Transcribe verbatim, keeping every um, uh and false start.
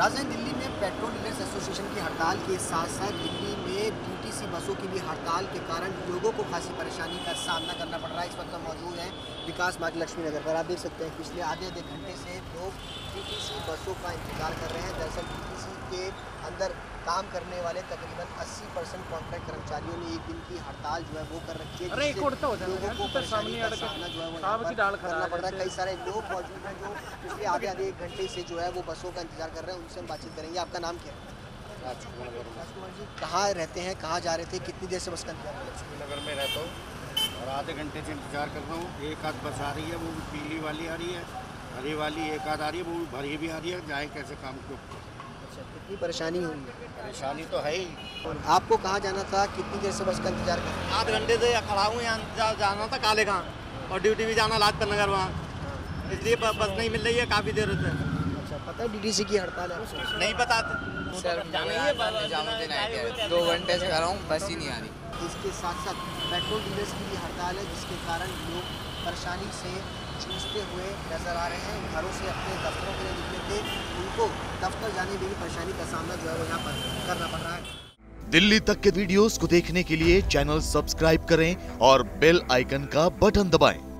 राजधानी दिल्ली में petrol dealers association की हड़ताल के साथ साथ दिल्ली में डीटीसी बसों की भी हड़ताल के कारण लोगों को खासी परेशानी का सामना करना पड़ रहा है। इस वक्त हम मौजूद हैं विकास मार्ग लक्ष्मी नगर पर। आप देख सकते हैं पिछले आधे आधे घंटे से लोग डीटीसी बसों का इंतजार कर रहे हैं। दरअसल डीटीसी के अंदर काम करने वाले तकरीबन अस्सी परसेंट कॉन्ट्रैक्ट कर्मचारियों ने एक दिन की हड़ताल जो है वो कर रखी है, जिससे लोगों को परेशानी का सामना जो है वो यहाँ पर करना पड़ रहा है। कई सारे लोग मौजूद हैं जो पिछले आधे आधे एक घंटे से जो है वो बसों का इंतजार कर रहे हैं। उनसे हम बातचीत करेंगे। आपका नाम क्या है? राजकुमार जी, कहाँ रहते हैं, कहाँ जा रहे थे, कितनी देर से बस का इंतजार? लक्ष्मी नगर में रहता हूँ और आधे घंटे से इंतजार कर रहा हूँ। एक आध बस आ रही है, वो भी पीली वाली आ रही है, हरी वाली एक आध आ रही है, वो भी भरी भी आ रही है। जाए कैसे काम को? अच्छा, कितनी परेशानी हुई है? परेशानी तो है ही। और आपको कहाँ जाना था, कितनी देर से बस का इंतजार कर रहे हैं? आध घंटे से खड़ा हूँ यहाँ, जाना था काले गाँव और ड्यूटी भी जाना लाजपत नगर वहाँ, इसलिए बस नहीं मिल रही है काफ़ी देर से। अच्छा, पता है डीटीसी की हड़ताल है? नहीं पता सर, निजामुद्दीन आइडिया दो घंटे से खड़ा हूँ, बस ही नहीं आ रही। इसके साथ साथ पेट्रोल डीलर्स की भी हड़ताल है, जिसके कारण लोग परेशानी से जूझते हुए नजर आ रहे हैं। घरों से अपने दफ्तरों के लिए निकले थे, उनको दफ्तर जाने में भी परेशानी का सामना जो है वो यहाँ पर करना पड़ रहा है। दिल्ली तक के वीडियोस को देखने के लिए चैनल सब्सक्राइब करें और बेल आइकन का बटन दबाएं।